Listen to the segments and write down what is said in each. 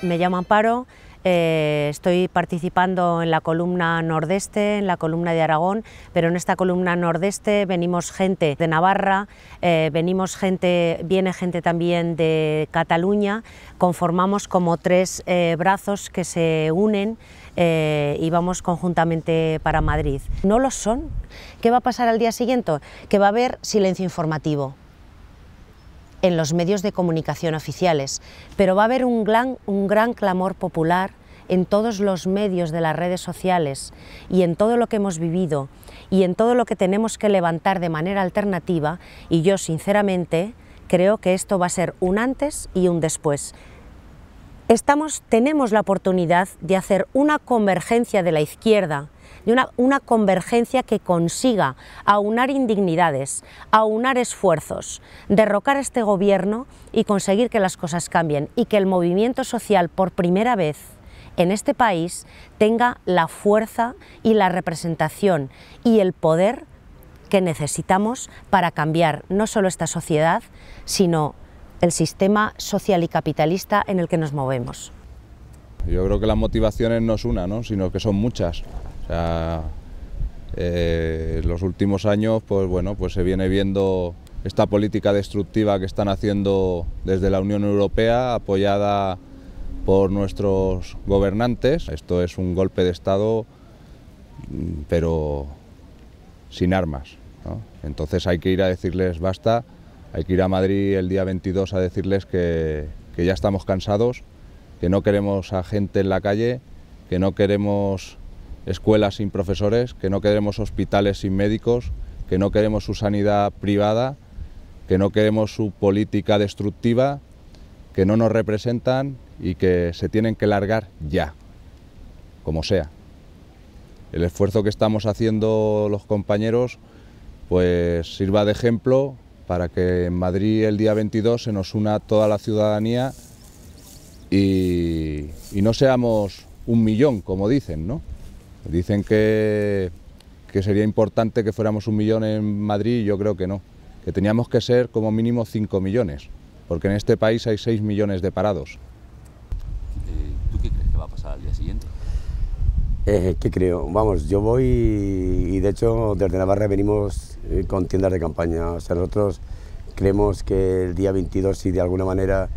Me llamo Amparo, estoy participando en la columna nordeste, en la columna de Aragón, pero en esta columna nordeste venimos gente de Navarra, viene gente también de Cataluña, conformamos como tres brazos que se unen y vamos conjuntamente para Madrid. No lo son. ¿Qué va a pasar al día siguiente? Que va a haber silencio informativo en los medios de comunicación oficiales, pero va a haber un gran clamor popular en todos los medios de las redes sociales y en todo lo que hemos vivido y en todo lo que tenemos que levantar de manera alternativa, y yo sinceramente creo que esto va a ser un antes y un después. Tenemos la oportunidad de hacer una convergencia de la izquierda, una convergencia que consiga aunar indignidades, aunar esfuerzos, derrocar a este gobierno y conseguir que las cosas cambien y que el movimiento social por primera vez en este país tenga la fuerza y la representación y el poder que necesitamos para cambiar no solo esta sociedad, sino el sistema social y capitalista en el que nos movemos. Yo creo que las motivaciones no es una, ¿no?, sino que son muchas. O sea, en los últimos años, pues bueno, pues se viene viendo esta política destructiva que están haciendo desde la Unión Europea, apoyada por nuestros gobernantes. Esto es un golpe de Estado, pero sin armas, ¿no? Entonces hay que ir a decirles basta, hay que ir a Madrid el día 22 a decirles que ya estamos cansados, que no queremos a gente en la calle, que no queremos escuelas sin profesores, que no queremos hospitales sin médicos, que no queremos su sanidad privada, que no queremos su política destructiva, que no nos representan y que se tienen que largar ya, como sea. El esfuerzo que estamos haciendo los compañeros pues sirva de ejemplo para que en Madrid el día 22 se nos una toda la ciudadanía y no seamos 1 millón, como dicen, ¿no? Dicen que sería importante que fuéramos 1 millón en Madrid, y yo creo que no, que teníamos que ser como mínimo 5 millones, porque en este país hay 6 millones de parados. ¿Tú qué crees que va a pasar al día siguiente? ¿Qué creo? Vamos, yo voy y de hecho desde Navarra venimos con tiendas de campaña. O sea, nosotros creemos que el día 22, si de alguna manera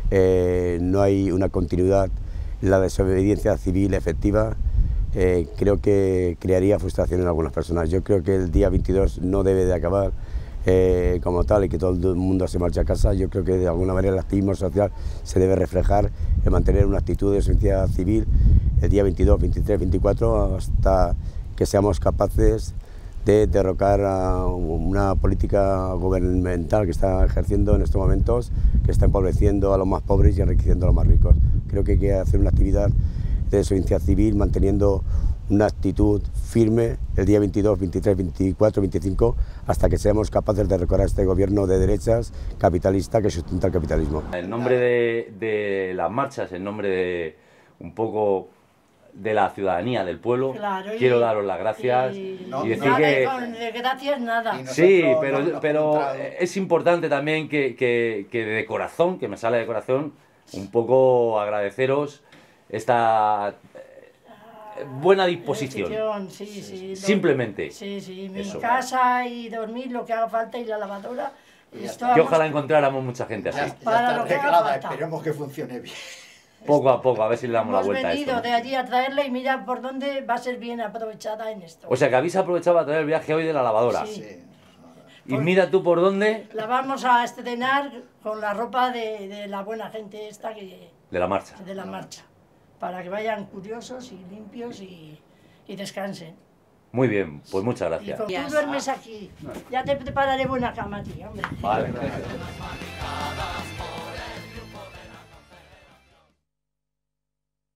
no hay una continuidad en la desobediencia civil efectiva, creo que crearía frustración en algunas personas. Yo creo que el día 22 no debe de acabar como tal y que todo el mundo se marche a casa. Yo creo que de alguna manera el activismo social se debe reflejar en mantener una actitud de desobediencia civil el día 22, 23, 24, hasta que seamos capaces de derrocar a una política gubernamental que está ejerciendo en estos momentos, que está empobreciendo a los más pobres y enriqueciendo a los más ricos. Creo que hay que hacer una actividad de desobediencia civil manteniendo una actitud firme el día 22, 23, 24, 25, hasta que seamos capaces de derrocar a este gobierno de derechas capitalista que sustenta el capitalismo. En nombre de las marchas, en nombre de un poco de la ciudadanía, del pueblo, claro, quiero daros las gracias y decir nada, que gracias nada. Sí, pero es importante también que de corazón, que me sale de corazón, un poco agradeceros esta buena disposición. Sí, simplemente. Sí, mi casa y dormir, lo que haga falta, y la lavadora. Que ojalá encontráramos mucha gente así. Para lo que haga falta. Esperemos que funcione bien. Poco a poco, a ver si le damos la vuelta a esto. Hemos venido de allí a traerla y mira por dónde va a ser bien aprovechada en esto. O sea, que habéis aprovechado para traer el viaje hoy de la lavadora. Sí. Y mira tú por dónde. La vamos a estrenar con la ropa de la buena gente esta que... De la marcha. De la marcha. Para que vayan curiosos y limpios y descansen. Muy bien, pues muchas gracias. Y tú duermes aquí. Ya te prepararé buena cama, tío, hombre. Vale.